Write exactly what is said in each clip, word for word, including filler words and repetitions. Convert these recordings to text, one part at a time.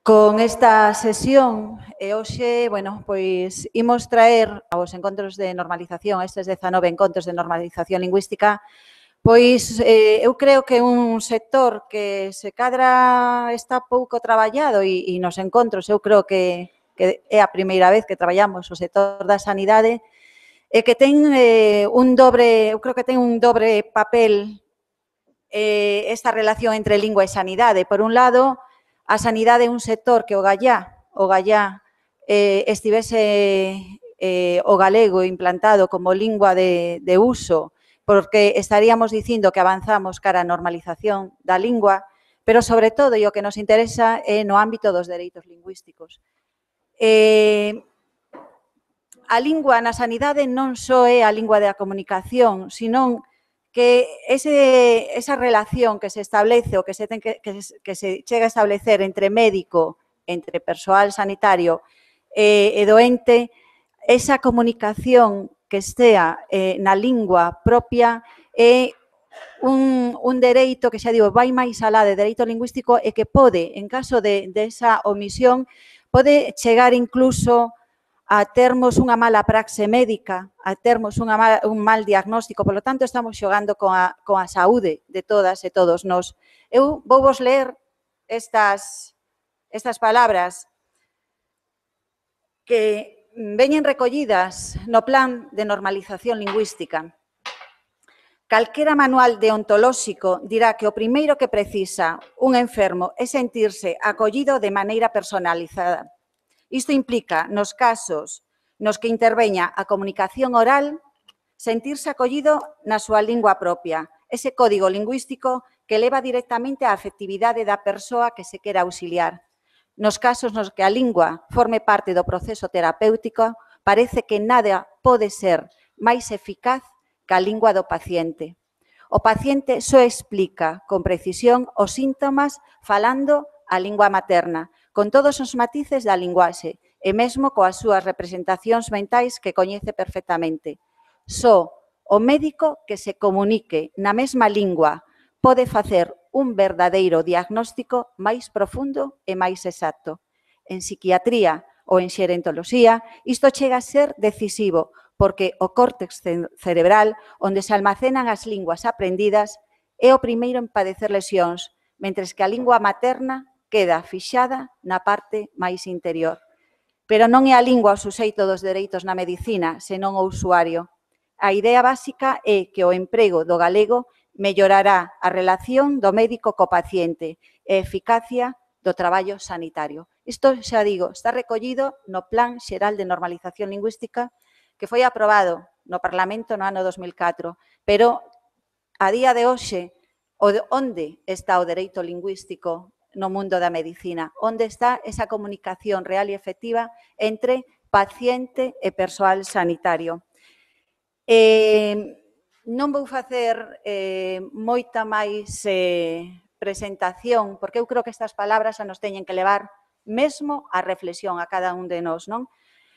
Con esta sesión, e hoxe, bueno, pois imos traer aos encontros de normalización, estes dezanove encontros de normalización lingüística, pois eh, eu creo que un sector que se cadra está pouco traballado e, e nos encontros eu creo que, que é a primeira vez que traballamos o sector da sanidade e que ten eh, un dobre, eu creo que ten un dobre papel eh, esta relación entre lingua e sanidade. Por un lado, a sanidade é un sector que o gallá, o gallá eh, estivese eh, o galego implantado como lingua de, de uso, porque estaríamos dicindo que avanzamos cara á normalización da lingua, pero sobre todo, e o que nos interesa é no ámbito dos dereitos lingüísticos. Eh, a lingua na sanidade non só é a lingua da comunicación, senón que ese, esa relación que se establece ou que se, ten que, que, que se chega a establecer entre médico, entre persoal sanitario e, e doente, esa comunicación que estea eh, na lingua propia é un, un dereito que xa digo, vai máis alá de dereito lingüístico e que pode, en caso de, de esa omisión, pode chegar incluso a termos unha mala praxe médica, a termos unha mal, un mal diagnóstico. Por lo tanto, estamos xogando con a, con a saúde de todas e todos nós. Eu vou vos ler estas, estas palabras que veñen recollidas no plan de normalización lingüística. Calquera manual deontolóxico dirá que o primeiro que precisa un enfermo é sentirse acollido de maneira personalizada. Isto implica, nos casos nos que interveña a comunicación oral, sentirse acollido na súa lingua propia, ese código lingüístico que leva directamente á afectividade da persoa que se quera auxiliar. Nos casos nos que a lingua forme parte do proceso terapéutico, parece que nada pode ser máis eficaz que a lingua do paciente. O paciente só explica con precisión os síntomas falando a lingua materna, con todos os matices da linguaxe e mesmo coas súas representacións mentais que coñece perfectamente. Só o médico que se comunique na mesma lingua pode facer un verdadeiro diagnóstico máis profundo e máis exacto. En psiquiatría ou en xerontoloxía, isto chega a ser decisivo, porque o córtex cerebral, onde se almacenan as linguas aprendidas, é o primeiro en padecer lesións, mentres que a lingua materna queda fixada na parte máis interior. Pero non é a lingua o suxeito dos dereitos na medicina, senón o usuario. A idea básica é que o emprego do galego mellorará a relación do médico co paciente e a eficacia do traballo sanitario. Isto, xa digo, está recollido no Plan Xeral de Normalización Lingüística que foi aprobado no Parlamento no ano dos mil catro, pero a día de hoxe, onde está o dereito lingüístico no mundo da medicina? Onde está esa comunicación real e efectiva entre paciente e persoal sanitario? Eh, non vou facer eh, moita máis eh, presentación, porque eu creo que estas palabras xa nos teñen que levar mesmo a reflexión a cada un de nós, non?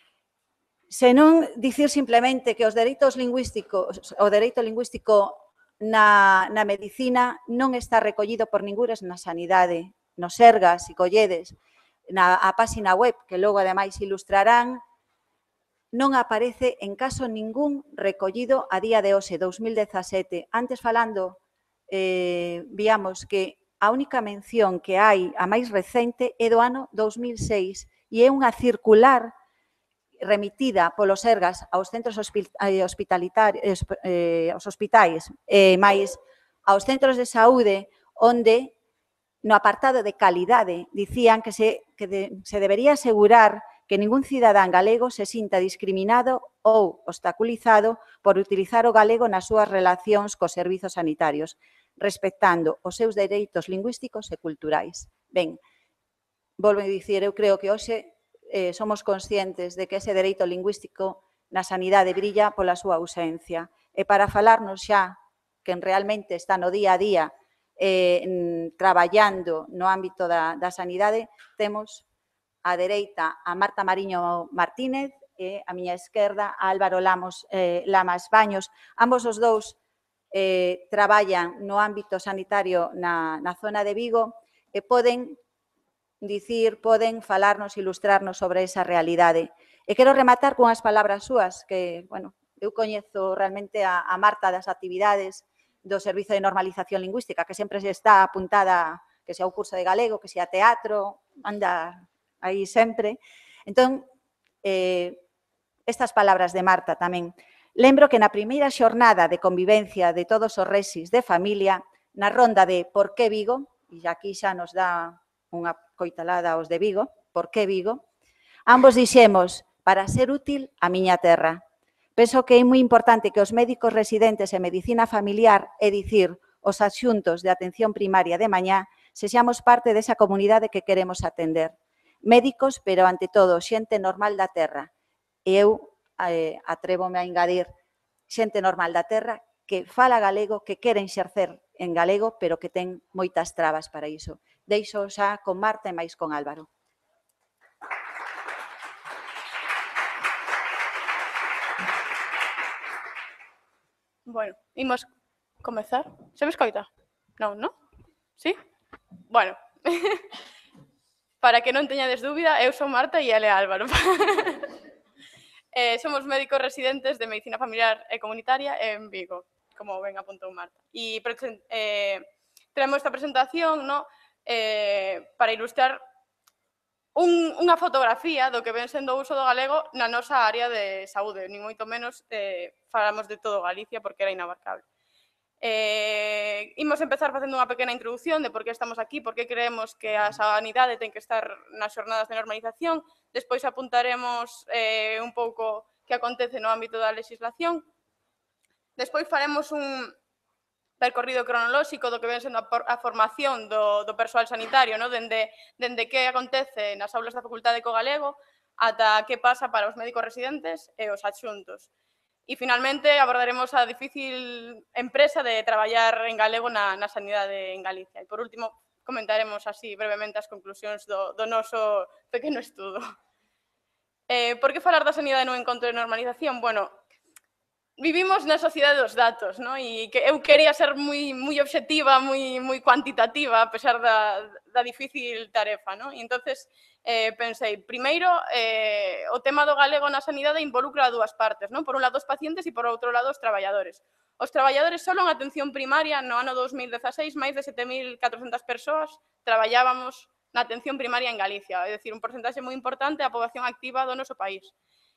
Senón dicir simplemente que os dereitos lingüísticos, o dereito lingüístico na, na medicina non está recollido por ningures na sanidade, no Sergas, se colledes, na a páxina web, que logo ademais ilustrarán, non aparece en caso ningún recollido a día de hoxe, dous mil dezasete. Antes falando, eh, víamos que a única mención que hai, a máis recente, é do ano dous mil seis e é unha circular remitida polo Sergas aos centros hospitalitarios, eh, aos hospitais, e máis aos centros de saúde, onde no apartado de calidade dicían que se, que de, se debería asegurar que ningún cidadán galego se sinta discriminado ou obstaculizado por utilizar o galego nas súas relacións cos servizos sanitarios, respectando os seus dereitos lingüísticos e culturais. Ben, volvo a dicir, eu creo que hoxe eh, somos conscientes de que ese dereito lingüístico na sanidade brilla pola súa ausencia. E para falarnos xa, que realmente está no día a día, Eh, traballando no ámbito da, da sanidade, temos á dereita a Marta Mariño Martínez e a miña esquerda a Álvaro Lamos, eh, Lamas Baños. Ambos os dous eh, traballan no ámbito sanitario na, na zona de Vigo e poden dicir, poden falarnos, ilustrarnos sobre esa realidade. E quero rematar con as palabras súas, que, bueno, eu coñezo realmente a, a Marta das actividades do Servizo de Normalización Lingüística, que sempre se está apuntada, que sea o curso de galego, que sea teatro, anda aí sempre. Entón, eh, estas palabras de Marta tamén. Lembro que na primeira xornada de convivencia de todos os resis de familia, na ronda de por que Vigo, e aquí xa nos dá unha coitalada aos de Vigo, por que Vigo, ambos dixemos, para ser útil a miña terra. Penso que é moi importante que os médicos residentes en medicina familiar, é dicir, os adxuntos de atención primaria de mañá, sexamos parte desa comunidade que queremos atender. Médicos, pero ante todo, xente normal da terra. E eu eh, atrévome a engadir xente normal da terra que fala galego, que quere exercer en galego, pero que ten moitas trabas para iso. Deixo xa con Marta e máis con Álvaro. Bueno, imos comezar. Se me escoita? Non, non? Sí? Bueno, para que non teñades dúbida, eu son Marta e ele é Álvaro. eh, somos médicos residentes de Medicina Familiar e Comunitaria en Vigo, como ben apuntou Marta. E eh, traemos esta presentación, no, eh, para ilustrar un, unha fotografía do que ven sendo o uso do galego na nosa área de saúde, nin moito menos eh, falamos de todo Galicia porque era inabarcable. Eh, imos empezar facendo unha pequena introducción de por que estamos aquí, por que creemos que a sanidade ten que estar nas xornadas de normalización, despois apuntaremos eh, un pouco que acontece no ámbito da legislación, despois faremos un percorrido cronolóxico do que ven sendo a formación do, do persoal sanitario, no? dende, dende que acontece nas aulas da Facultade co galego ata que pasa para os médicos residentes e os adxuntos. E, finalmente, abordaremos a difícil empresa de traballar en galego na, na sanidade en Galicia. E, por último, comentaremos así brevemente as conclusións do, do noso pequeno estudo. Eh, por que falar da sanidade nun encontro de normalización? Bueno, vivimos na sociedade dos datos, no? E que eu quería ser moi, moi obxectiva, moi, moi cuantitativa, a pesar da, da difícil tarefa, no? E entonces eh, pensei, primeiro, eh, o tema do galego na sanidade involucra a dúas partes, no? Por un lado os pacientes e por outro lado os traballadores. Os traballadores só en atención primaria no ano dos mil dezaseis, máis de sete mil catrocentas persoas traballábamos na atención primaria en Galicia, é dicir, un porcentaxe moi importante da poboación activa do noso país.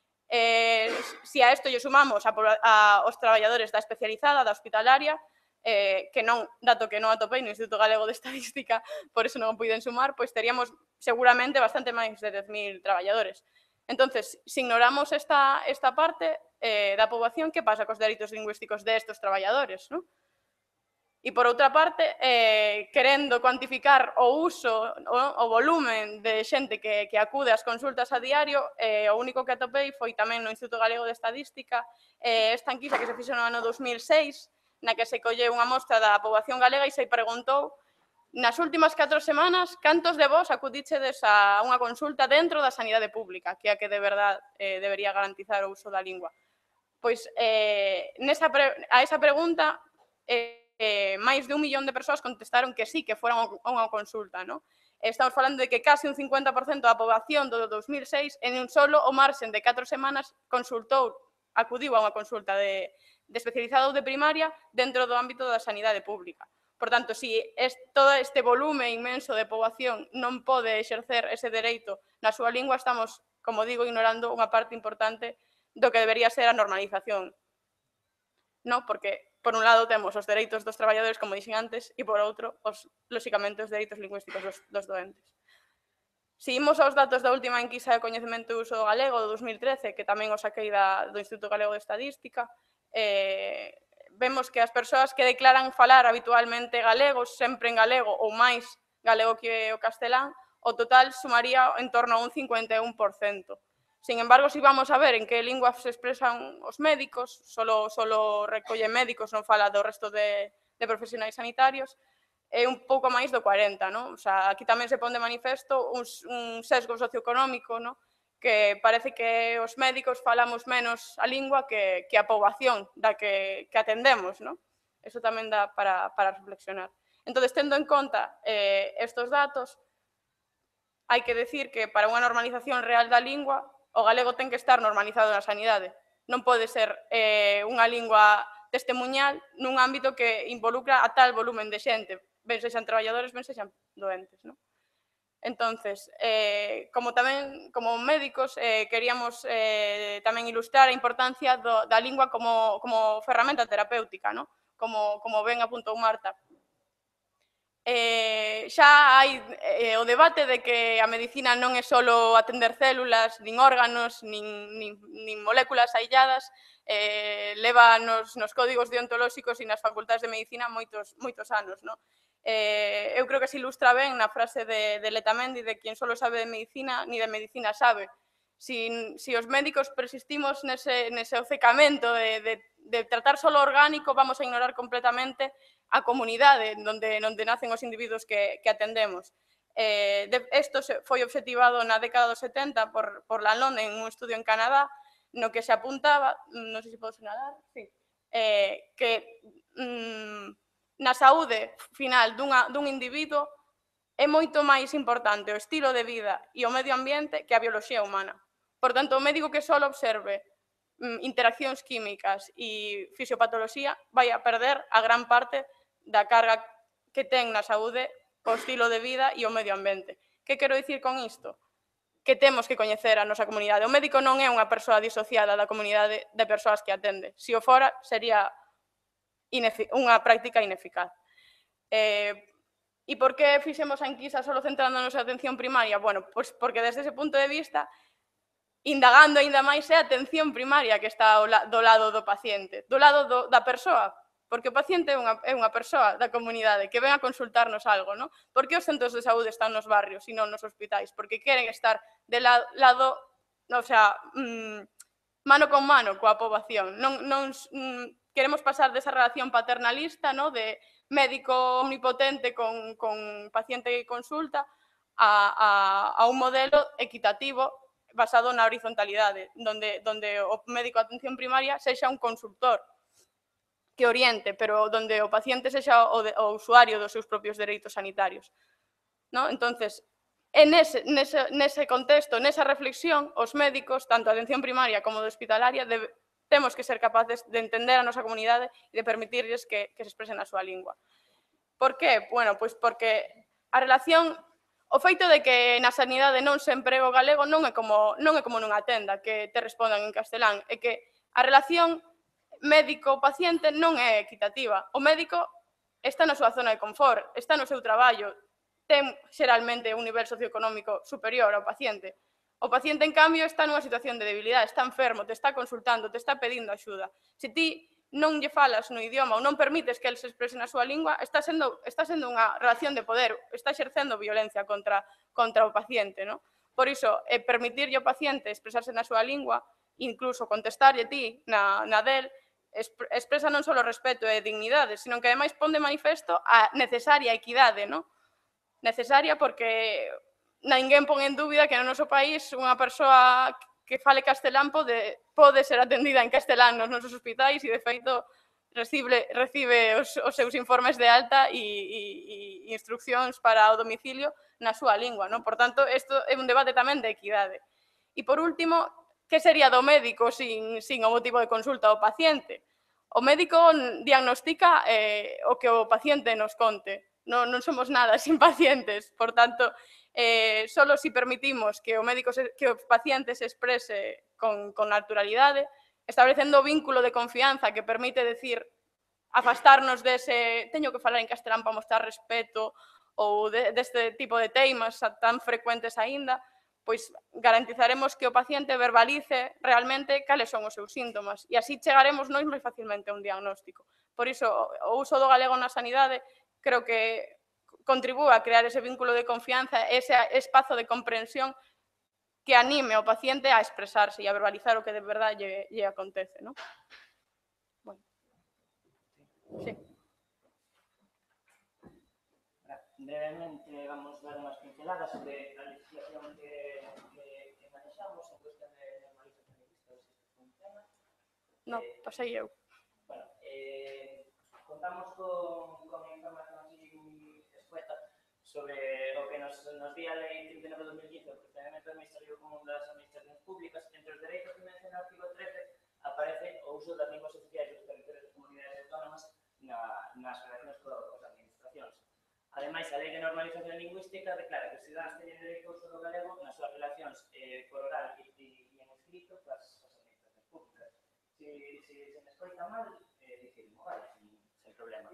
Eh, si a isto lle sumamos a, a, os traballadores da especializada, da hospitalaria, eh, que non, dato que non atopei no Instituto Galego de Estadística, por eso non o puiden sumar, pois teríamos seguramente bastante máis de dez mil traballadores. Entonces, se ignoramos esta, esta parte eh, da poboación, que pasa cos dereitos lingüísticos destes traballadores, non? E, por outra parte, eh, querendo cuantificar o uso, o, o volumen de xente que, que acude ás consultas a diario, eh, o único que atopei foi tamén no Instituto Galego de Estadística eh, esta enquisa que se fixo no ano dos mil seis, na que se colleu unha mostra da poboación galega e se preguntou nas últimas catro semanas cantos de vos acudichedes a unha consulta dentro da sanidade pública, que é a que de verdade eh, debería garantizar o uso da lingua. Pois eh, nesa pre a esa pregunta eh, Eh, máis de un millón de persoas contestaron que sí, que foran a unha consulta, no? Estamos falando de que case un cincuenta por cento da poboación do dos mil seis en un solo o marxen de catro semanas consultou, acudiu a unha consulta de, de especializado ou de primaria dentro do ámbito da sanidade pública. Por tanto, si es, todo este volume inmenso de poboación non pode exercer ese dereito na súa lingua, estamos, como digo, ignorando unha parte importante do que debería ser a normalización. No, porque por un lado temos os dereitos dos traballadores, como dixen antes, e por outro, os, lóxicamente, os dereitos lingüísticos dos, dos doentes. Se imos aos datos da última enquisa de coñecemento e uso do galego do dos mil trece, que tamén o saquei da, do Instituto Galego de Estadística, eh, vemos que as persoas que declaran falar habitualmente galego, sempre en galego ou máis galego que o castelán, o total sumaría en torno a un cincuenta e un por cento. Sin embargo, si vamos a ver en que lingua se expresan os médicos, solo, solo recolle médicos, non fala do resto de, de profesionais sanitarios, é un pouco máis do cuarenta, non? O sea, aquí tamén se pon de manifesto un, un sesgo socioeconómico, non? Que parece que os médicos falamos menos a lingua que, que a poboación da que, que atendemos, non? Eso tamén dá para, para reflexionar. Entón, tendo en conta eh, estos datos, hai que decir que para unha normalización real da lingua, o galego ten que estar normalizado na sanidade. Non pode ser eh, unha lingua testemuñal nun ámbito que involucra a tal volumen de xente, ben sexan traballadores, ben sexan doentes, non? Entonces, eh, como tamén, como médicos, eh, queríamos eh, tamén ilustrar a importancia do, da lingua como, como ferramenta terapéutica, ¿no? como, como ben apuntou Marta. Eh, xa hai eh, o debate de que a medicina non é só atender células, nin órganos, nin, nin, nin moléculas ailladas, eh, leva nos, nos códigos deontolóxicos e nas facultades de medicina moitos, moitos anos, ¿no? Eh, eu creo que se ilustra ben na frase de, de Letamendi de quien solo sabe de medicina, ni de medicina sabe. Si, si os médicos persistimos nese, nese ocecamento de, de, de tratar solo orgánico, vamos a ignorar completamente a comunidade onde, onde nacen os individuos que, que atendemos. Eh, de, esto se, foi obxectivado na década dos setenta por, por Lalonde en un estudio en Canadá, no que se apuntaba, non sei se podo sinalar, sí, eh, que mm, na saúde final dunha, dun individuo é moito máis importante o estilo de vida e o medio ambiente que a bioloxía humana. Por tanto, o médico que só observe mm, interaccións químicas e fisiopatoloxía vai a perder a gran parte da carga que ten na saúde o estilo de vida e o medio ambiente. Que quero dicir con isto? Que temos que coñecer a nosa comunidade. O médico non é unha persoa disociada da comunidade de persoas que atende. Se o fora, sería unha práctica ineficaz. Eh, e por que fixemos a enquisa solo centrándonos na atención primaria? Bueno, pois porque desde ese punto de vista, indagando aínda máis, é a atención primaria que está do lado do paciente, do lado do, da persoa, porque o paciente é unha, é unha persoa da comunidade que ven a consultarnos algo, non? Por que os centros de saúde están nos barrios e non nos hospitais? Porque queren estar de lado, lado o sea, mmm, mano con mano coa poboación. Non, non mm, queremos pasar desa relación paternalista, no? De médico omnipotente con, con paciente que consulta a, a, a un modelo equitativo basado na horizontalidade, donde, donde o médico de atención primaria sexa un consultor que oriente, pero donde o paciente sexa o, de, o usuario dos seus propios dereitos sanitarios. ¿No? Entonces, en ese, nese, nese contexto, nesa reflexión, os médicos, tanto a atención primaria como de hospitalaria, debe, temos que ser capaces de entender a nosa comunidade e de permitirles que, que se expresen a súa lingua. Por qué? Bueno, pois porque a relación, o feito de que na sanidade non se emprega o galego non é como, non é como nunha tenda que te respondan en castelán, é que a relación médico-paciente non é equitativa. O médico está na súa zona de confort, está no seu traballo, ten xeralmente un nivel socioeconómico superior ao paciente. O paciente, en cambio, está nunha situación de debilidade, está enfermo, te está consultando, te está pedindo axuda. Se ti non lle falas no idioma ou non permites que el se exprese na súa lingua, está sendo, está sendo unha relación de poder, está exercendo violencia contra, contra o paciente. ¿No? Por iso, eh, permitirlle ao paciente expresarse na súa lingua, incluso contestarlle ti na, na del, expresa non só respeto e dignidade, sino que ademais pon de manifesto a necesaria equidade, ¿no? Necesaria porque ninguén pon en dúbida que no noso país unha persoa que fale castelán pode, pode ser atendida en castelán nos nosos hospitais e, de feito, recibe, recibe os, os seus informes de alta e, e, e instruccións para o domicilio na súa lingua. ¿No? Por tanto, isto é un debate tamén de equidade. E, por último, que sería do médico sin, sin o motivo de consulta ao paciente? O médico diagnostica eh, o que o paciente nos conte. Non, non somos nada sin pacientes, por tanto, eh, solo si permitimos que o médico se, que o paciente se exprese con, con naturalidade, establecendo o vínculo de confianza que permite decir, afastarnos dese, teño que falar en castelán para mostrar respeto, ou de, deste tipo de teimas tan frecuentes aínda, pois garantizaremos que o paciente verbalice realmente cales son os seus síntomas e así chegaremos nós moi facilmente a un diagnóstico. Por iso, o uso do galego na sanidade creo que contribúe a crear ese vínculo de confianza, ese espazo de comprensión que anime ao paciente a expresarse e a verbalizar o que de verdade lle, lle acontece. ¿No? Bueno. Sí. Brevemente vamos dar unhas pinceladas sobre a legislación que, que, que manexamos en cuestión de normalización lingüística, se funciona. No, pasei eu. Bueno, eh, contamos con, con información así escueta sobre o que nos, nos di a Lei trinta e nove barra dos mil quince, o procedimento administrativo común das administracións públicas, entre os dereitos que menciona o artigo trece aparece o uso das linguas oficiais dos territorios das comunidades autónomas na, nas relacións co, coas administracións. Ademais, a Lei de Normalización Lingüística declara que os cidadáns teñen dereito ao uso do galego nas súas relacións eh, por oral e, e, e en escrito coas, coas administracións públicas. Se, se, se me escoita mal, eh, dicirmo, vale, sin, sin problema.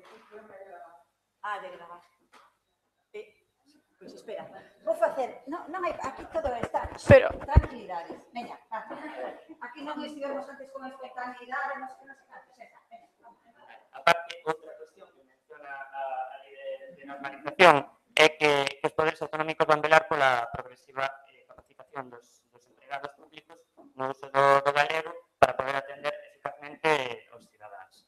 Ah, de gravar. Eh, pois espera, vou facer, non, non hai, aquí todo está, Pero- tranquilidades, veña, ah, aquí non estivemos antes con espontaneidade, non sei, non sei cantos, esa, veña, vamos. Aparte, outra cuestión que menciona a, a lei de, de normalización é que, que os poderes autonómicos van velar pola progresiva eh, capacitación dos, dos empregados públicos no uso do, do galego para poder atender eficazmente aos cidadáns.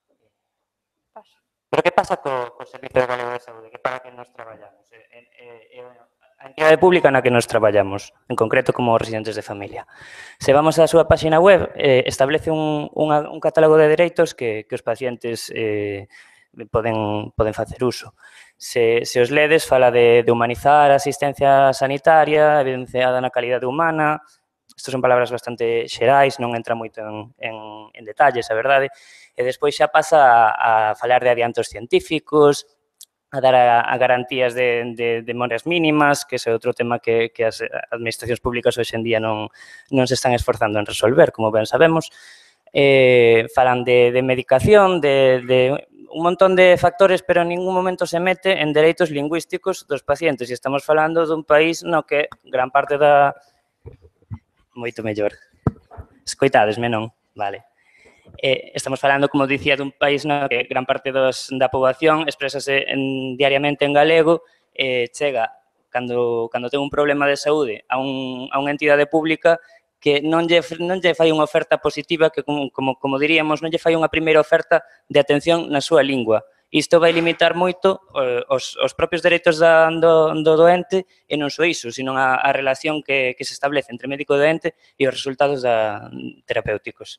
Paso. Pero que pasa co, co Servicio de Galego de Saúde? Que para que nos traballamos? É, é, é a entidade pública na que nos traballamos, en concreto como residentes de familia. Se vamos á súa página web, eh, establece un, unha, un catálogo de dereitos que, que os pacientes eh, poden, poden facer uso. Se, se os ledes, fala de, de humanizar a asistencia sanitaria, evidenciada na calidade humana. Estas son palabras bastante xerais, non entra moito en, en, en detalles, a verdade. E despois xa pasa a, a falar de adiantos científicos, a dar a, a garantías de, de, de moras mínimas, que ese é outro tema que, que as administracións públicas hoxe en día non, non se están esforzando en resolver, como ben sabemos. Eh, falan de, de medicación, de, de un montón de factores, pero en ningún momento se mete en dereitos lingüísticos dos pacientes. E estamos falando dun país no que gran parte da... Moito mellor. Escoitadesme, non? Vale. Eh, estamos falando, como dicía, dun país no que gran parte dos, da poboación expresase en, diariamente en galego, eh, chega cando, cando ten un problema de saúde a, un, a unha entidade pública que non lle, non lle fai unha oferta positiva, que como, como, como diríamos, non lle fai unha primeira oferta de atención na súa lingua. Isto vai limitar moito eh, os, os propios dereitos da, do, do doente e non só iso, sino a, a relación que, que se establece entre médico e doente e os resultados da, terapéuticos.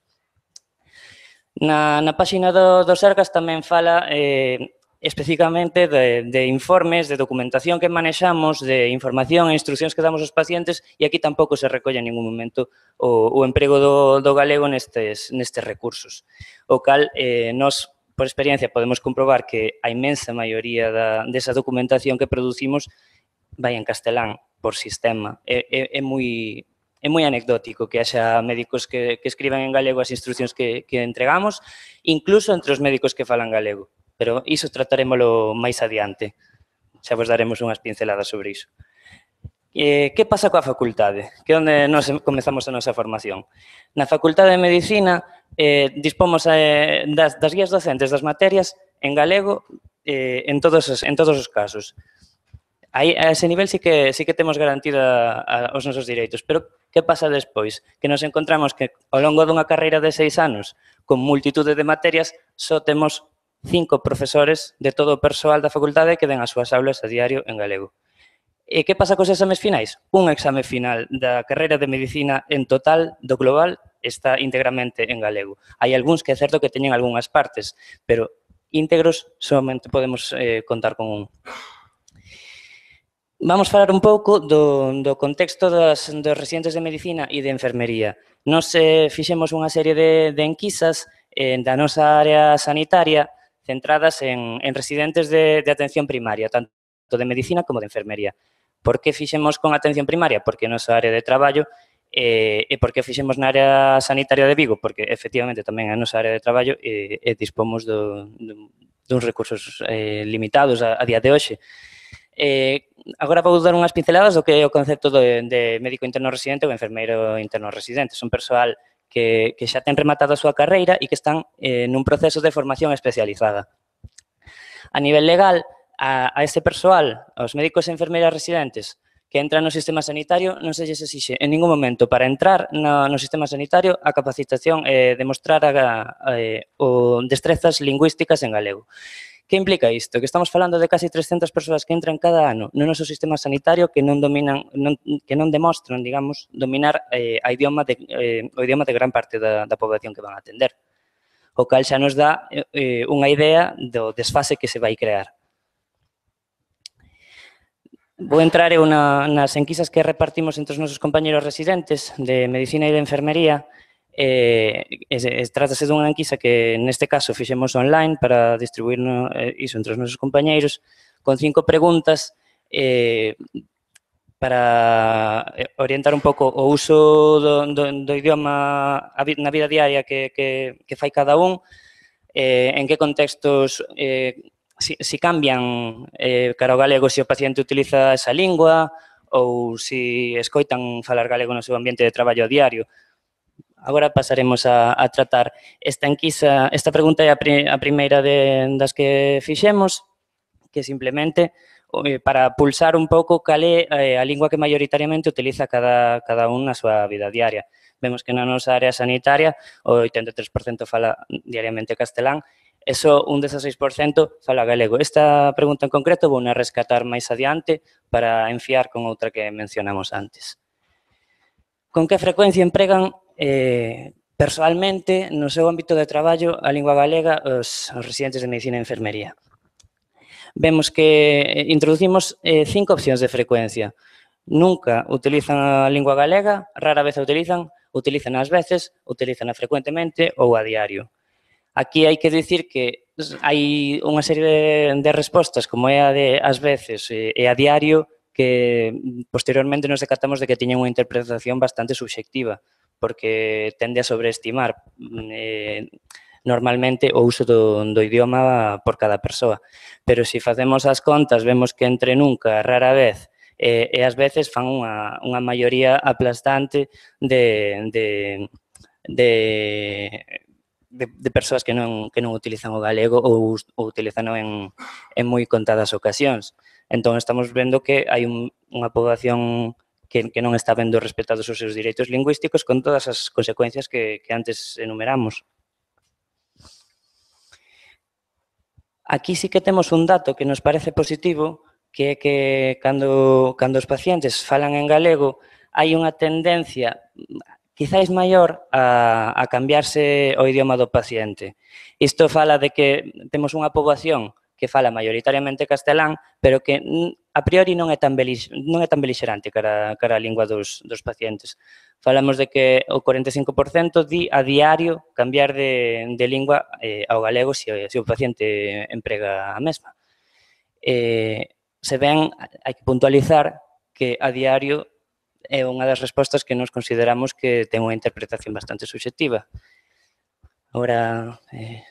Na, na páxina do, do Sergas tamén fala eh, especificamente de, de informes, de documentación que manexamos, de información e instruccións que damos aos pacientes e aquí tampouco se recolle en ningún momento o, o emprego do, do galego nestes, nestes recursos. O cal, eh, nos, por experiencia, podemos comprobar que a inmensa maioría da, desa documentación que producimos vai en castelán por sistema. É, é, é moi... É moi anecdótico que haxa médicos que, que escriban en galego as instruccións que, que entregamos, incluso entre os médicos que falan galego. Pero iso tratarémolo máis adiante. Xa vos daremos unhas pinceladas sobre iso. Eh, que pasa coa facultade? Que é onde nos comezamos a nosa formación. Na Facultade de Medicina eh, dispomos eh, das, das guías docentes das materias en galego eh, en, todos os, en todos os casos. Aí, a ese nivel sí que, sí que temos garantida a, os nosos direitos, pero que pasa despois? Que nos encontramos que ao longo dunha carreira de seis anos con multitude de materias só temos cinco profesores de todo o persoal da facultade que den as súas aulas a diario en galego. E que pasa cos exames finais? Un exame final da carreira de medicina en total do global está íntegramente en galego. Hai algúns que é certo que teñen algunhas partes, pero íntegros solamente podemos eh, contar con un. Vamos falar un pouco do, do contexto das, dos residentes de medicina e de enfermería. Nos eh, fixemos unha serie de, de enquisas eh, da nosa área sanitaria centradas en, en residentes de, de atención primaria, tanto de medicina como de enfermería. Por que fixemos con atención primaria? Porque a nosa área de traballo eh, e por que fixemos na área sanitaria de Vigo? Porque, efectivamente, tamén a nosa área de traballo e, e dispomos do, do, duns recursos eh, limitados a, a día de hoxe. Eh, agora vou dar unhas pinceladas do que é o concepto de, de médico interno residente ou enfermeiro interno residente. Son persoal que, que xa ten rematado a súa carreira e que están eh, nun proceso de formación especializada. A nivel legal, a, a este persoal, aos médicos e enfermeiras residentes que entran no sistema sanitario, non se lles exixe en ningún momento para entrar no, no sistema sanitario a capacitación e eh, demostrar a, a, eh, o destrezas lingüísticas en galego. Que implica isto? Que estamos falando de casi trescentas persoas que entran cada ano no noso sistema sanitario que non dominan, non, que non demostran, digamos, dominar eh, a idioma de, eh, o idioma de gran parte da, da poboación que van a atender. O cal xa nos dá eh, unha idea do desfase que se vai crear. Vou entrar eu na, nas enquisas que repartimos entre os nosos compañeros residentes de Medicina e de Enfermería. Eh, es, es, trátase dunha enquisa que neste caso fixemos online para distribuir no, eh, iso entre os nosos compañeiros con cinco preguntas eh, para orientar un pouco o uso do, do, do idioma na vida diaria que, que, que fai cada un, eh, en que contextos eh, si, si cambian eh, cara ao galego se o paciente utiliza esa lingua ou si escoitan falar galego no seu ambiente de traballo diario. Agora pasaremos a, a tratar esta enquisa, esta pregunta é a, pri, a primeira de, das que fixemos, que simplemente eh, para pulsar un pouco cal é eh, a lingua que maioritariamente utiliza cada, cada un na súa vida diaria. Vemos que na nosa área sanitaria o oitenta e tres por cento fala diariamente castelán, e só un dezasseis por cento fala galego. Esta pregunta en concreto vou a rescatar máis adiante para enfiar con outra que mencionamos antes. Con que frecuencia empregan eh, persoalmente no seu ámbito de traballo a lingua galega os, os residentes de Medicina e Enfermería? Vemos que introducimos eh, cinco opcións de frecuencia. Nunca utilizan a lingua galega, rara vez a utilizan, utilizan ás veces, utilizan frecuentemente ou a diario. Aquí hai que dicir que hai unha serie de, de respostas, como é a de ás veces e a diario, que posteriormente nos decatamos de que tiñan unha interpretación bastante subxectiva, porque tende a sobreestimar eh, normalmente o uso do, do idioma por cada persoa. Pero se facemos as contas, vemos que entre nunca, rara vez, e, e ás veces fan unha, unha maioría aplastante de, de, de De, de persoas que non, que non utilizan o galego ou, ou utilizan en, en moi contadas ocasións. Entón, estamos vendo que hai un, unha poboación que, que non está vendo respetados os seus direitos lingüísticos con todas as consecuencias que, que antes enumeramos. Aquí sí que temos un dato que nos parece positivo, que é que cando, cando os pacientes falan en galego hai unha tendencia quizáis maior a, a cambiarse o idioma do paciente. Isto fala de que temos unha poboación que fala maioritariamente castelán, pero que a priori non é tan, belix, non é tan belixerante cara, cara a lingua dos, dos pacientes. Falamos de que o cuarenta e cinco por cento di a diario cambiar de, de lingua eh, ao galego se, se o paciente emprega a mesma. Eh, se ven, hai que puntualizar que a diario é unha das respostas que nos consideramos que ten unha interpretación bastante subxectiva. Agora, eh,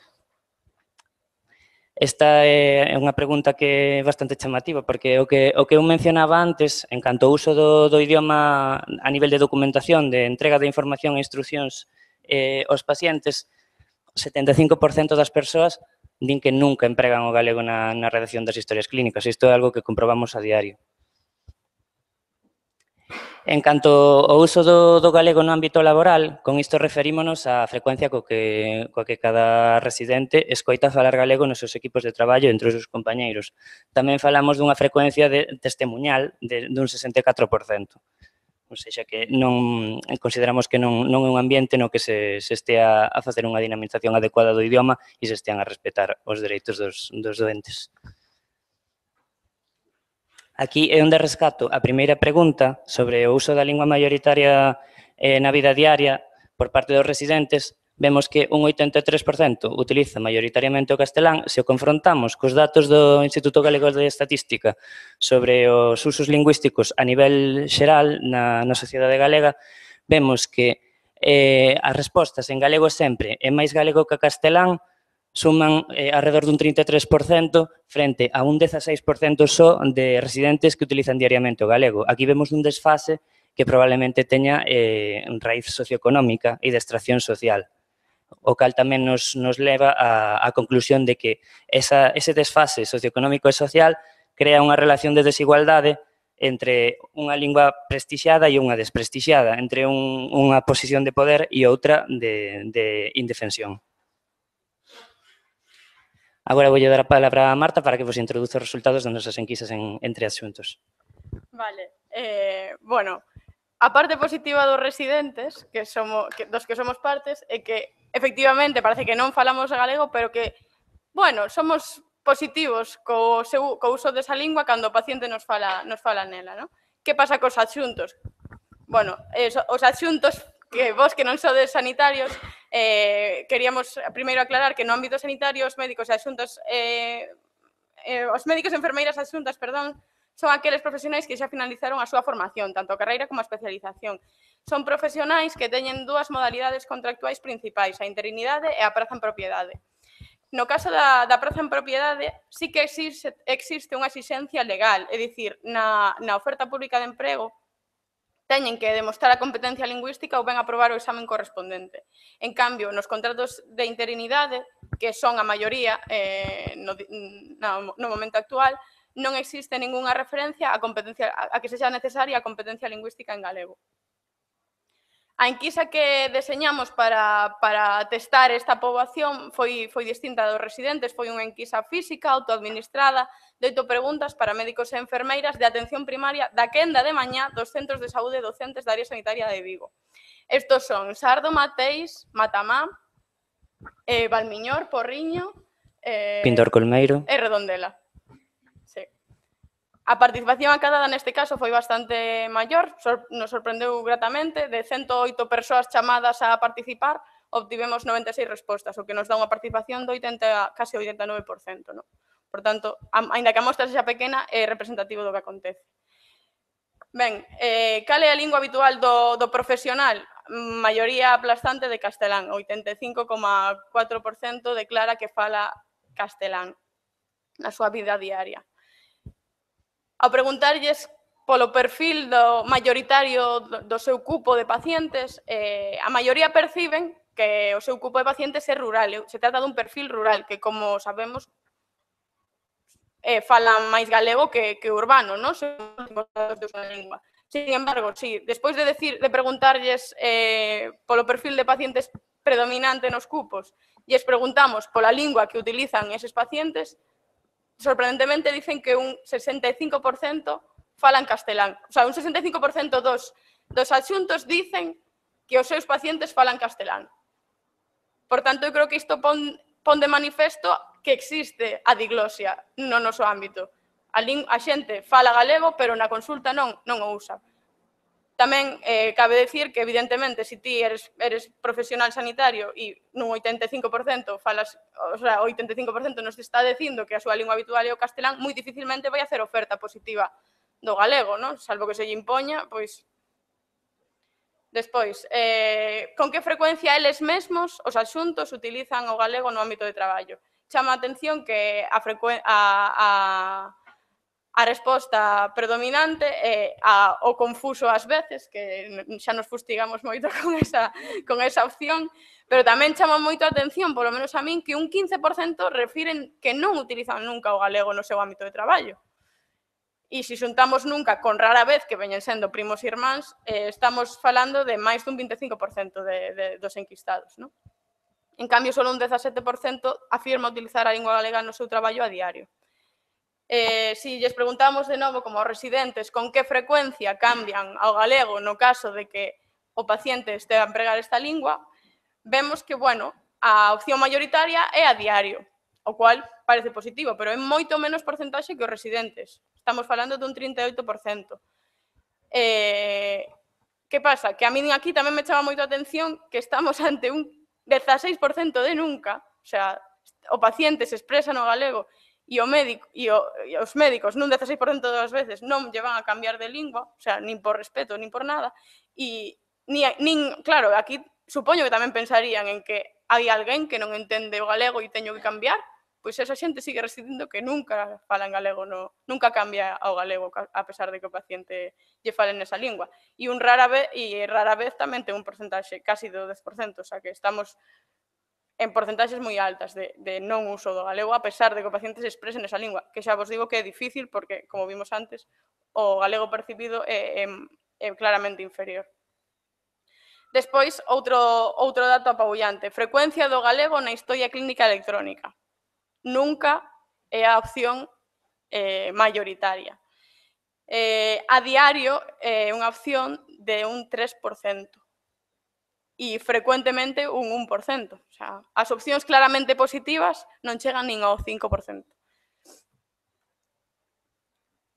esta é unha pregunta que é bastante chamativa, porque o que, o que eu mencionaba antes, en canto ao uso do, do idioma a nivel de documentación, de entrega de información e instruccións eh, aos pacientes, o setenta e cinco por cento das persoas din que nunca empregan o galego na, na redacción das historias clínicas. Isto é algo que comprobamos a diario. En canto ao uso do, do galego no ámbito laboral, con isto referímonos á frecuencia co que, co que cada residente escoita falar galego nos seus equipos de traballo entre os seus compañeiros. Tamén falamos dunha frecuencia de testemuñal de, dun sesenta e catro por cento. Ou seja, que non consideramos que non, non é un ambiente no que se, se estea a facer unha dinamización adecuada do idioma e se estean a respetar os dereitos dos, dos doentes. Aquí é onde rescato a primeira pregunta sobre o uso da lingua maioritaria eh, na vida diaria por parte dos residentes. Vemos que un oitenta e tres por cento utiliza maioritariamente o castelán. Se o confrontamos cos datos do Instituto Galego de Estatística sobre os usos lingüísticos a nivel xeral na, na sociedade galega, vemos que eh, as respostas en galego sempre é máis galego que castelán, suman eh, alrededor dun trinta e tres por cento frente a un dezaseis por cento só de residentes que utilizan diariamente o galego. Aquí vemos un desfase que probablemente teña eh, raíz socioeconómica e de extracción social, o cal tamén nos, nos leva a, a conclusión de que esa, ese desfase socioeconómico e social crea unha relación de desigualdade entre unha lingua prestixiada e unha desprestixiada, entre un, unha posición de poder e outra de, de indefensión. Agora voulle dar a palabra a Marta para que vos introduza os resultados das nosas enquisas en, entre asuntos. Vale, eh, bueno, a parte positiva dos residentes, que somos, que, dos que somos partes, é que efectivamente parece que non falamos galego, pero que, bueno, somos positivos co, seu, co uso desa lingua cando o paciente nos fala, nos fala nela, non? Que pasa cos adxuntos? Bueno, eh, os adxuntos, que vos que non sodes sanitarios, eh, queríamos primeiro aclarar que no ámbito sanitario os médicos e adxuntos, eh, eh, os médicos e enfermeiras adxuntas, perdón, son aqueles profesionais que xa finalizaron a súa formación, tanto a carreira como a especialización. Son profesionais que teñen dúas modalidades contractuais principais, a interinidade e a praza en propiedade. No caso da, da praza en propiedade, sí que existe, existe unha exixencia legal, é dicir, na, na oferta pública de emprego, teñen que demostrar a competencia lingüística ou ben aprobar o examen correspondente. En cambio, nos contratos de interinidade, que son a maioría eh, no, no, no momento actual, non existe ningunha referencia a, competencia, a que sexa necesaria a competencia lingüística en galego. A enquisa que deseñamos para, para testar esta poboación foi, foi distinta dos residentes, foi unha enquisa física, autoadministrada, de oito preguntas para médicos e enfermeiras de atención primaria da quenda de mañá dos centros de saúde docentes da área sanitaria de Vigo. Estos son Sardo, Mateis, Matamá, eh, Valmiñor, Porriño, eh, Pintor Colmeiro e Redondela. Sí. A participación acadada neste caso foi bastante maior, sor, nos sorprendeu gratamente, de ciento oito persoas chamadas a participar, obtivemos noventa e seis respostas, o que nos dá unha participación do oitenta, casi oitenta e nove por cento. No? Por tanto, aínda que a mostra sexa pequena, é representativo do que acontece. Ben, eh, cal é a lingua habitual do, do profesional? Maioría aplastante de castelán, oitenta e cinco coma catro por cento declara que fala castelán na súa vida diaria. Ao preguntarlles polo perfil do maioritario do seu cupo de pacientes, eh, a maioría perciben que o seu cupo de pacientes é rural, se trata dun perfil rural, que, como sabemos, eh, falan máis galego que, que urbano, non? Son os de súa lingua. Sin embargo, sí, despois de, decir, de preguntarlles eh, polo perfil de pacientes predominante nos cupos e les preguntamos pola lingua que utilizan eses pacientes, sorprendentemente dicen que un sesenta e cinco por cento falan castelán. O sea, un sesenta e cinco por cento dos, dos adxuntos dicen que os seus pacientes falan castelán. Por tanto, eu creo que isto pon, pon de manifesto que existe a diglosia no noso ámbito. A, a xente fala galego, pero na consulta non, non o usa. Tamén eh, cabe decir que, evidentemente, se ti eres, eres profesional sanitario e nun oitenta e cinco por cento falas, o sea, oitenta e cinco por cento nos está dicindo que a súa lingua habitual é o castelán, moi dificilmente vai hacer oferta positiva do galego, non? Salvo que se lle impoña, pois... Despois, eh, con que frecuencia eles mesmos, os adxuntos, utilizan o galego no ámbito de traballo? Chama a atención que a frecuencia... A, a, A resposta predominante é a, o confuso ás veces, que xa nos fustigamos moito con esa, con esa opción, pero tamén chama moito a atención, polo menos a min, que un quince por cento refiren que non utilizan nunca o galego no seu ámbito de traballo. E se xuntamos nunca con rara vez, que veñen sendo primos e irmáns, eh, estamos falando de máis dun vinte e cinco por cento de, de, dos enquistados. ¿No? En cambio, só un dezasete por cento afirma utilizar a lingua galega no seu traballo a diario. Eh, si lles preguntamos de novo, como aos residentes, con que frecuencia cambian ao galego no caso de que o paciente este a empregar esta lingua, vemos que, bueno, a opción maioritaria é a diario, o cual parece positivo, pero é moito menos porcentaxe que os residentes. Estamos falando dun trinta e oito por cento. Eh, que pasa? Que a mí aquí tamén me chama moito a atención que estamos ante un dezaseis por cento de nunca, o sea, o paciente se expresa no galego e, o médico, e, o, e os médicos nun dezaseis por cento das veces non lle van a cambiar de lingua, o sea, nin por respeto, nin por nada, e nin, nin, claro, aquí supoño que tamén pensarían en que hai alguén que non entende o galego e teño que cambiar, pois esa xente sigue resistindo que nunca fala en galego, no, nunca cambia ao galego, a pesar de que o paciente lle fale nesa lingua. E un rara vez, e rara vez tamén ten un porcentaxe casi do dez por cento, o sea que estamos en porcentaxes moi altas de, de non uso do galego, a pesar de que o paciente se exprese nesa lingua, que xa vos digo que é difícil porque, como vimos antes, o galego percibido é, é, é claramente inferior. Despois, outro, outro dato apabullante, frecuencia do galego na historia clínica electrónica. Nunca é a opción eh, maioritaria. Eh, a diario é unha opción de un tres por cento. E frecuentemente un un por cento. O sea, as opcións claramente positivas non chegan nin ao cinco por cento.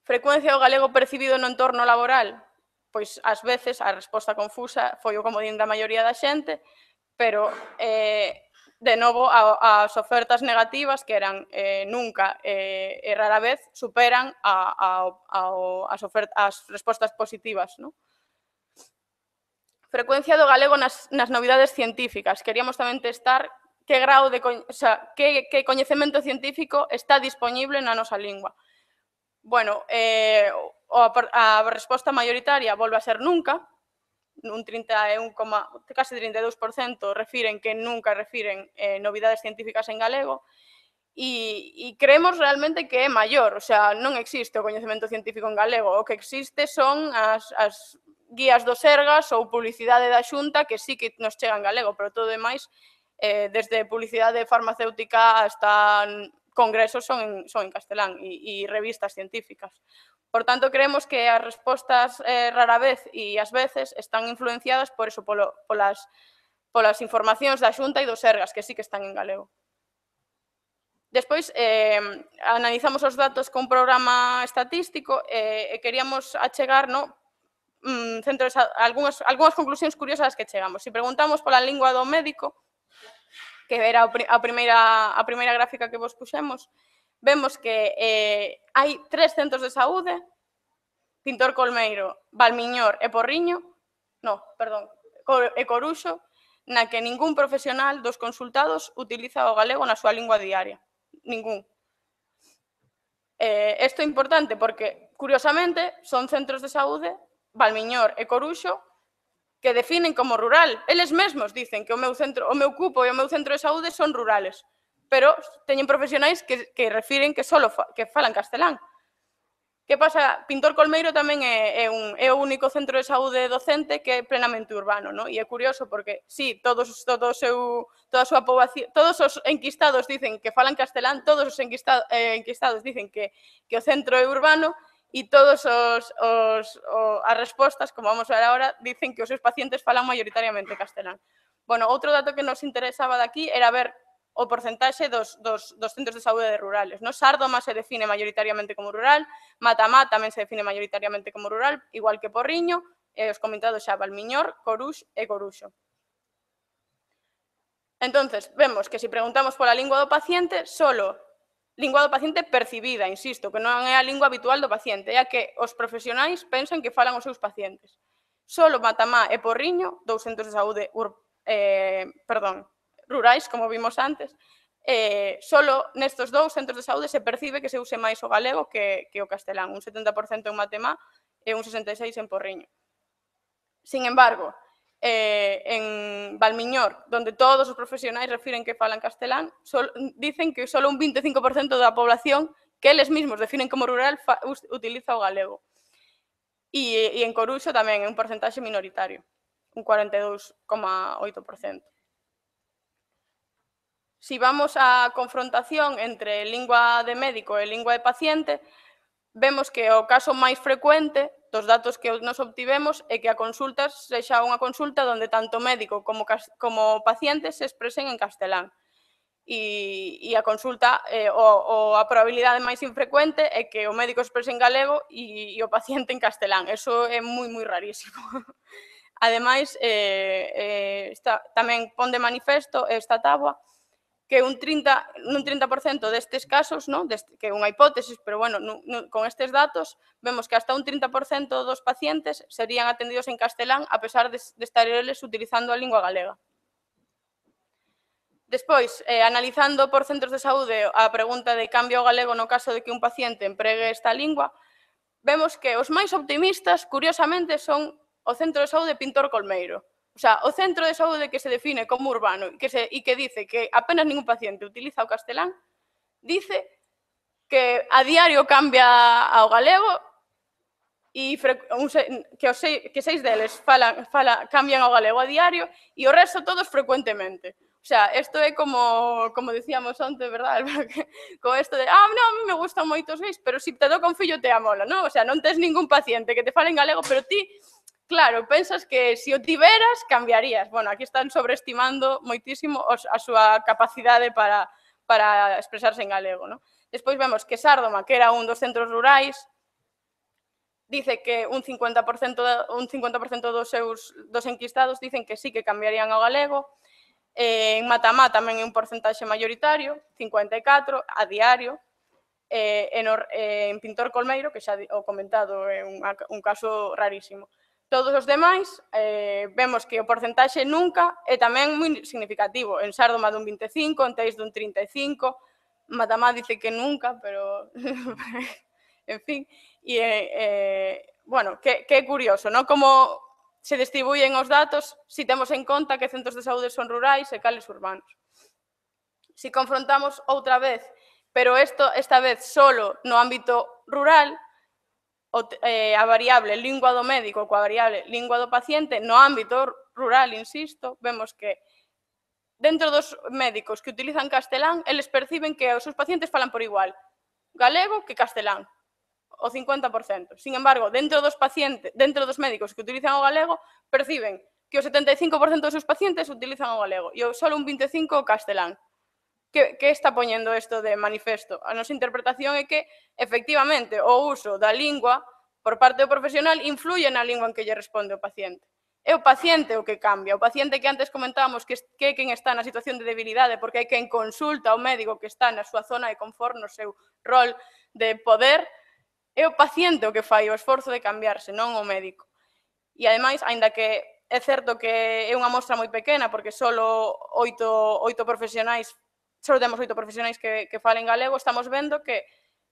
Frecuencia do galego percibido no entorno laboral? Pois, ás veces, a resposta confusa foi o comodín da maioría da xente, pero, eh, de novo, a, as ofertas negativas, que eran eh, nunca e eh, rara vez, superan a, a, a, as, ofertas, as respostas positivas, non? Frecuencia do galego nas, nas novidades científicas. Queríamos tamén testar que grau de, o sea, que, que coñecemento científico está disponible na nosa lingua. Bueno, eh, a resposta mayoritaria volve a ser nunca, un trinta e un, case trinta e dous por cento refiren que nunca refiren eh, novidades científicas en galego, e, e creemos realmente que é maior, o sea, non existe o coñecemento científico en galego, o que existe son as, as guías do Sergas ou publicidade da Xunta que sí que nos chega en galego, pero todo demais, eh, desde publicidade farmacéutica hasta congresos son en, son en castelán e, e revistas científicas. Por tanto, creemos que as respostas eh, rara vez e as veces están influenciadas por eso, polo, polas, polas informacións da Xunta e do Sergas, que sí que están en galego. Despois, eh, analizamos os datos con un programa estatístico eh, e queríamos achegar, no, mm, centros, algunhas, algunhas conclusións curiosas que chegamos. Se preguntamos pola lingua do médico, que era a primeira, a primeira gráfica que vos puxemos, vemos que eh, hai tres centros de saúde, Pintor Colmeiro, Valmiñor e Porriño, no, perdón, e Coruxo, na que ningún profesional dos consultados utiliza o galego na súa lingua diaria. Ningún. Eh, isto é importante porque, curiosamente, son centros de saúde, Valmiñor e Coruxo, que definen como rural. Eles mesmos dicen que o meu centro, o meu cupo e o meu centro de saúde son rurales, pero teñen profesionais que, que refiren que só fa, que falan castelán. Que pasa? Pintor Colmeiro tamén é, é, un, é o único centro de saúde docente que é plenamente urbano, ¿no? E é curioso porque, sí, todos, todo seu, toda a súa poboación, todos os enquistados dicen que falan castelán, todos os enquistados, eh, enquistados dicen que, que o centro é urbano, e todos os, os, os, as respostas, como vamos a ver agora, dicen que os seus pacientes falan maioritariamente castelán. Bueno, outro dato que nos interesaba daqui era ver o porcentaxe dos, dos, dos centros de saúde rurales. No? Sárdoma se define maioritariamente como rural, Matamá tamén se define maioritariamente como rural, igual que Porriño, e os comentados xa Valmiñor, Corux e Coruxo. Entonces, vemos que se preguntamos pola lingua do paciente, solo lingua do paciente percibida, insisto, que non é a lingua habitual do paciente, é a que os profesionais pensan que falan os seus pacientes. Solo Matamá e Porriño, dous centros de saúde eh, perdón, rurais, como vimos antes, eh, solo nestos dous centros de saúde se percibe que se use máis o galego que, que o castelán, un setenta por cento en Matamá e un sesenta e seis por cento en Porriño. Sin embargo, Eh, en Valmiñor, donde todos os profesionais refiren que falan castelán, sol, dicen que só un vinte e cinco por cento da población que eles mesmos definen como rural fa, utiliza o galego. E, e en Coruxo tamén é un porcentaxe minoritario, un cuarenta e dous coma oito por cento. Si vamos á confrontación entre lingua de médico e lingua de paciente, vemos que o caso máis frecuente dos datos que nos obtivemos é que a consulta sexa unha consulta onde tanto médico como, como paciente se expresen en castelán. E, e a consulta, eh, o, o a probabilidade máis infrecuente é que o médico exprese en galego e, e o paciente en castelán. Eso é moi, moi rarísimo. Ademais, eh, eh, está, tamén pon de manifesto esta táboa que un trinta por cento destes casos, ¿no? Deste, que é unha hipótesis, pero bueno, no, no, con estes datos vemos que hasta un trinta por cento dos pacientes serían atendidos en castelán a pesar de, de estar eles utilizando a lingua galega. Despois, eh, analizando por centros de saúde a pregunta de cambio ao galego no caso de que un paciente empregue esta lingua, vemos que os máis optimistas, curiosamente, son o centro de saúde Pintor Colmeiro. O sea, o centro de saúde que se define como urbano e que, se, e que dice que apenas ningún paciente utiliza o castelán, dice que a diario cambia ao galego e un, que, os seis, que seis deles falan, falan, cambian ao galego a diario e o resto todos frecuentemente. O sea, isto é como, como decíamos onte, verdad? Con isto de, ah, non, a mí me gustan moito os gays, pero se si te toca un fillo te amola, non? O sea, non tes ningún paciente que te fale en galego, pero ti... Claro, pensas que se o tiveras, cambiarías. Bueno, aquí están sobreestimando moitísimo os, a súa capacidade para, para expresarse en galego, ¿no? Despois vemos que Sárdoma, que era un dos centros rurais, dice que un cincuenta por cento, un cincuenta por cento dos, seus, dos enquistados dicen que sí que cambiarían ao galego. Eh, en Matamá tamén é un porcentaxe mayoritario, cincuenta e catro, a diario. Eh, en, eh, en Pintor Colmeiro, que xa o comentado é un, un caso rarísimo. Todos os demais, eh, vemos que o porcentaxe nunca é tamén moi significativo. En Sardoma dun vinte e cinco, en Teis dun trinta e cinco, Matamá dice que nunca, pero, en fin, e, eh, bueno, que, que é curioso, non? Como se distribuyen os datos se si temos en conta que centros de saúde son rurais e cales urbanos. Se si confrontamos outra vez, pero esto, esta vez solo no ámbito rural, O, eh, a variable lingua do médico coa variable lingua do paciente, no ámbito rural, insisto, vemos que dentro dos médicos que utilizan castelán, eles perciben que os seus pacientes falan por igual galego que castelán, o cincuenta por cento. Sin embargo, dentro dos pacientes, dentro dos médicos que utilizan o galego, perciben que o setenta e cinco por cento dos seus pacientes utilizan o galego e só un vinte e cinco por cento o castelán. Que, que está poñendo isto de manifesto? A nosa interpretación é que, efectivamente, o uso da lingua por parte do profesional influye na lingua en que lle responde o paciente. É o paciente o que cambia. O paciente que antes comentábamos que é quen está na situación de debilidade porque é quen consulta ao médico que está na súa zona de confort, no seu rol de poder, é o paciente o que fai o esforzo de cambiarse, non o médico. E, ademais, aínda que é certo que é unha mostra moi pequena porque só oito, oito profesionais só temos oito profesionais que, que falen galego, estamos vendo que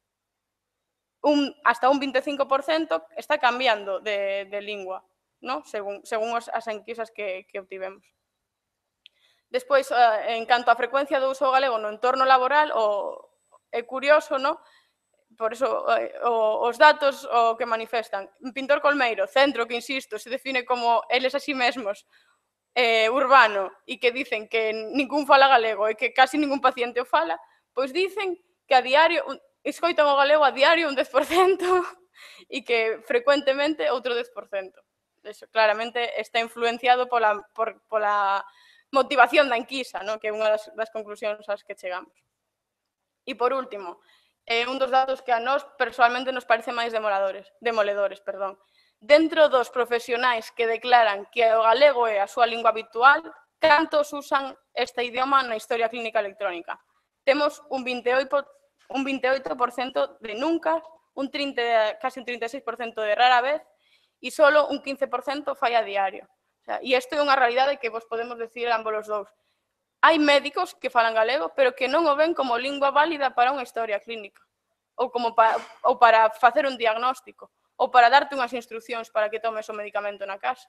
un, hasta un vinte e cinco por cento está cambiando de, de lingua, ¿no? según, según os, as enquisas que, que obtivemos. Despois, en canto á frecuencia do uso do galego no entorno laboral, o, é curioso, ¿no? Por eso, o, os datos o que manifestan. En Pintor Colmeiro, centro que, insisto, se define como eles a sí mesmos, Eh, urbano e que dicen que ningún fala galego e que casi ningún paciente o fala, pois dicen que a diario, escoitan o galego a diario un dez por cento e que frecuentemente outro dez por cento. Eso claramente está influenciado pola, por, pola motivación da enquisa, ¿no? Que é unha das, das conclusións ás que chegamos. E por último, eh, un dos datos que a nós personalmente nos parece máis demoledores, demoledores, perdón. Dentro dos profesionais que declaran que o galego é a súa lingua habitual, cantos usan este idioma na historia clínica electrónica? Temos un vinte e oito por cento de nunca, un trinta, casi un trinta e seis por cento de rara vez e solo un quince por cento fai a diario. O sea, e isto é unha realidade que vos podemos decir ambos os dous. Hai médicos que falan galego, pero que non o ven como lingua válida para unha historia clínica ou, como para, ou para facer un diagnóstico, ou para darte unhas instruccións para que tomes o medicamento na casa.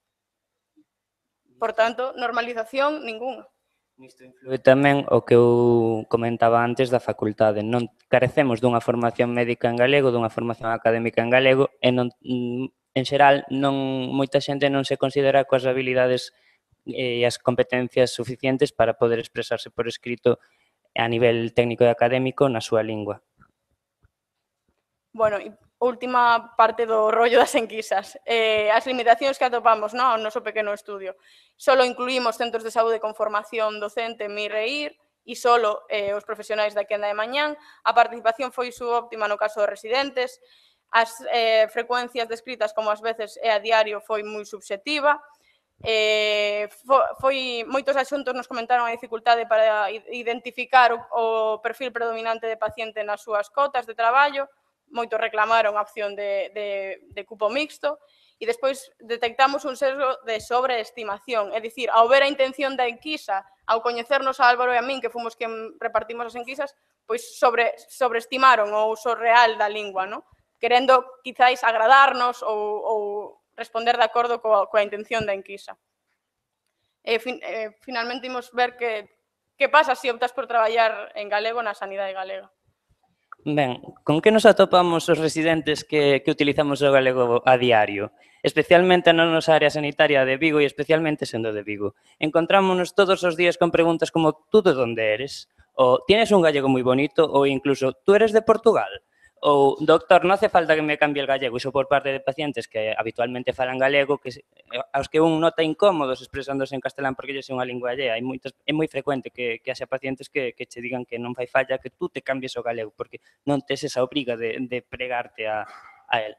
Por tanto, normalización ninguna. Nisto influe tamén o que eu comentaba antes da facultade. Non carecemos dunha formación médica en galego, dunha formación académica en galego, e non, en xeral non, moita xente non se considera coas habilidades e as competencias suficientes para poder expresarse por escrito a nivel técnico e académico na súa lingua. Bueno, e última parte do rollo das enquisas. Eh, as limitacións que atopamos no noso pequeno estudio. Solo incluímos centros de saúde con formación docente, M I R e I R, e solo eh, os profesionais da quenda de mañán. A participación foi subóptima no caso dos residentes. As eh, frecuencias descritas como as veces e a diario foi moi subxectiva. Eh, foi, foi, moitos asuntos nos comentaron a dificultade para identificar o, o perfil predominante de paciente nas súas cotas de traballo. Moitos reclamaron a opción de, de, de cupo mixto e despois detectamos un sesgo de sobreestimación, é dicir, ao ver a intención da enquisa, ao coñecernos a Álvaro e a min, que fomos quen repartimos as enquisas, pois sobre, sobreestimaron o uso real da lingua, no? Querendo quizáis agradarnos ou, ou responder de acordo coa, coa intención da enquisa. E, fin, eh, finalmente imos ver que, que pasa se optas por traballar en galego na sanidade galega. Ben, con que nos atopamos os residentes que, que utilizamos o galego a diario? Especialmente na nosa área sanitaria de Vigo e especialmente sendo de Vigo. Encontrámonos todos os días con preguntas como tú de onde eres? Ou tienes un gallego moi bonito? Ou incluso, tú eres de Portugal? Ou, doctor, non hace falta que me cambie el gallego. Iso por parte de pacientes que habitualmente falan galego, que aos que un nota incómodos expresándose en castelán porque lle é unha lingua allea. Hai moitas, é moi frecuente que, que haxa pacientes que, que che digan que non fai falla que tú te cambies o galego porque non tes esa obriga de, de pregarte a, a él.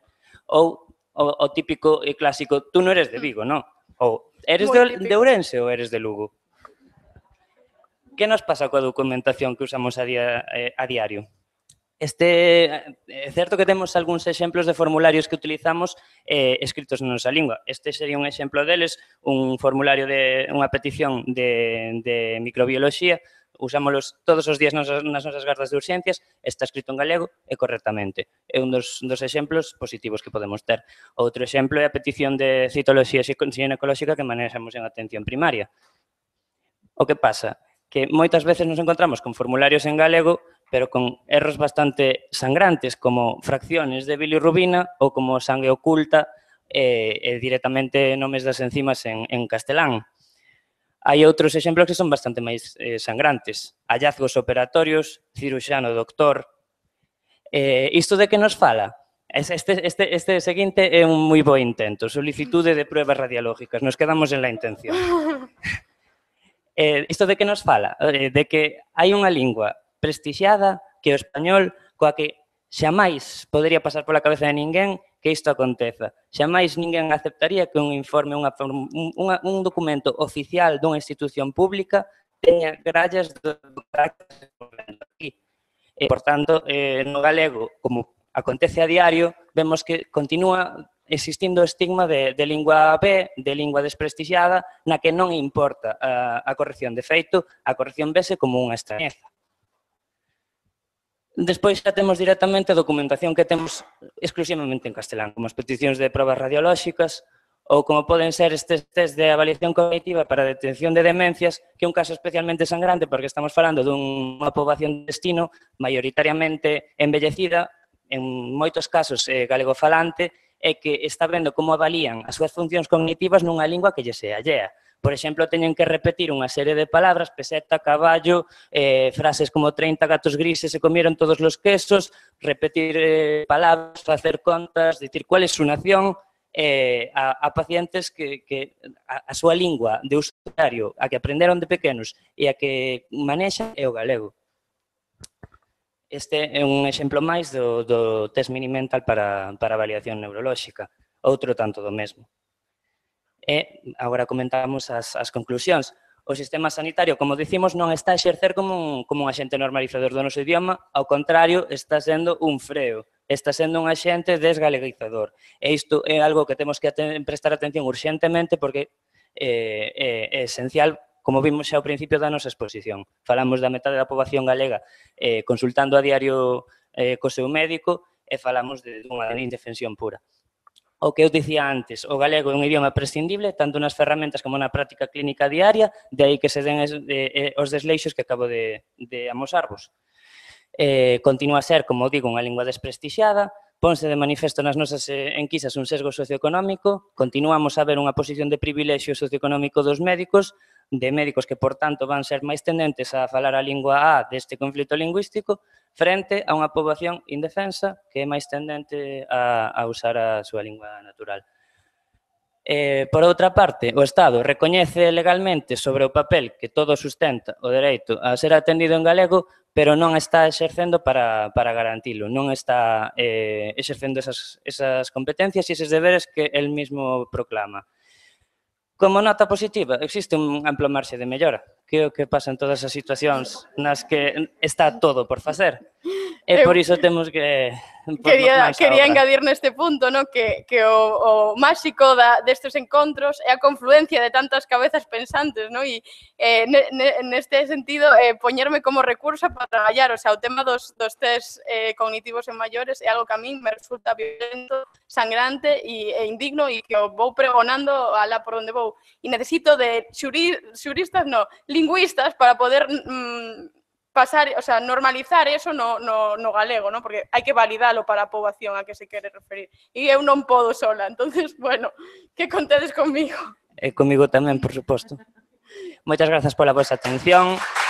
Ou o, o típico e clásico, tú non eres de Vigo, non? Ou eres Moi de, típico. de Ourense ou eres de Lugo? Que nos pasa coa documentación que usamos a, día, eh, a diario? Este, é certo que temos algúns exemplos de formularios que utilizamos eh, escritos na nosa lingua. Este sería un exemplo deles, un formulario de unha petición de, de microbioloxía, usámoslos todos os días nas, nas nosas gardas de urxencias, está escrito en galego e correctamente. É un dos, dos exemplos positivos que podemos ter. Outro exemplo é a petición de citoloxía ginecolóxica que manexamos en atención primaria. O que pasa? Que moitas veces nos encontramos con formularios en galego pero con erros bastante sangrantes, como fracciones de bilirrubina ou como sangue oculta e, e directamente nomes das enzimas en, en castelán. Hai outros exemplos que son bastante máis eh, sangrantes. Hallazgos operatorios, ciruxano doctor. Eh, isto de que nos fala? Este, este, este seguinte é un moi bo intento. Solicitude de pruebas radiológicas. Nos quedamos en la intención. Eh, isto de que nos fala? Eh, de que hai unha lingua prestixiada que o español, coa que xamais podería pasar pola cabeza de ninguén que isto aconteza. Xamais ninguén aceptaría que un informe, unha, unha, un documento oficial dunha institución pública teña grallas do carácter aquí. E, por tanto, eh, no galego, como acontece a diario, vemos que continúa existindo o estigma de, de lingua B, de lingua desprestixiada, na que non importa a, a corrección. De feito, a corrección vese como unha extrañeza. Despois xa temos directamente a documentación que temos exclusivamente en castelán, como as peticións de probas radiolóxicas ou como poden ser estes test de avaliación cognitiva para a detención de demencias, que é un caso especialmente sangrante porque estamos falando dunha poboación de destino maioritariamente envellecida, en moitos casos eh, galegofalante, e que está vendo como avalían as súas funcións cognitivas nunha lingua que lle sea allea. Por exemplo, teñen que repetir unha serie de palabras, peseta, caballo, eh, frases como treinta gatos grises se comieron todos los quesos, repetir eh, palabras, facer contas, dicir cuál es su nación, eh, a, a pacientes que, que a, a súa lingua de uso diario, a que aprenderon de pequenos e a que manexan é o galego. Este é un exemplo máis do, do test mini-mental para, para avaliación neurolóxica, outro tanto do mesmo. E agora comentamos as, as conclusións. O sistema sanitario, como dicimos, non está a exercer como un, como un agente normalizador do noso idioma, ao contrario, está sendo un freo, está sendo un agente desgaleguizador. E isto é algo que temos que prestar atención urxentemente porque é, é, é esencial, como vimos xa ao principio da nosa exposición. Falamos da metade da poboación galega eh, consultando a diario eh, co seu médico e falamos de unha indefensión pura. O que eu dicía antes, o galego é un idioma prescindible tanto nas ferramentas como na práctica clínica diaria, de aí que se den es, eh, os desleixos que acabo de, de amosarvos. Eh, continúa a ser, como digo, unha lingua desprestixiada, ponse de manifesto nas nosas enquisas un sesgo socioeconómico, continuamos a ver unha posición de privilexio socioeconómico dos médicos, de médicos que, por tanto, van ser máis tendentes a falar a lingua A deste conflito lingüístico, frente a unha poboación indefensa que é máis tendente a, a usar a súa lingua natural. Eh, por outra parte, o Estado recoñece legalmente sobre o papel que todo sustenta o dereito a ser atendido en galego, pero non está exercendo para, para garantilo, non está eh, exercendo esas, esas competencias e eses deberes que el mismo proclama. Como nota positiva, existe un amplo marxe de mellora, que é o que pasa en todas as situacións nas que está todo por facer. E por iso temos que... Quería, quería engadir neste punto, no? que, que o, o máxico da, destes encontros é a confluencia de tantas cabezas pensantes, no? E eh, ne, neste sentido, eh, poñerme como recurso para traballar, o sea, o tema dos, dos test eh, cognitivos en maiores é algo que a min me resulta violento, sangrante e, e indigno e que o vou pregonando alá por onde vou. E necesito de xuri, xuristas, no, lingüistas para poder... Mm, pasar, o sea, normalizar eso no, no, no galego, ¿no? Porque hai que validalo para a poboación a que se quere referir. E eu non podo sola, entonces, bueno, que contedes conmigo. E comigo tamén, por suposto. Moitas grazas pola vosa atención.